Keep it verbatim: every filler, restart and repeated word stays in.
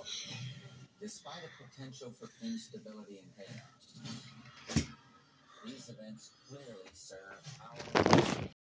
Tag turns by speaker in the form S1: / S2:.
S1: Despite a potential for instability and chaos, these events clearly serve our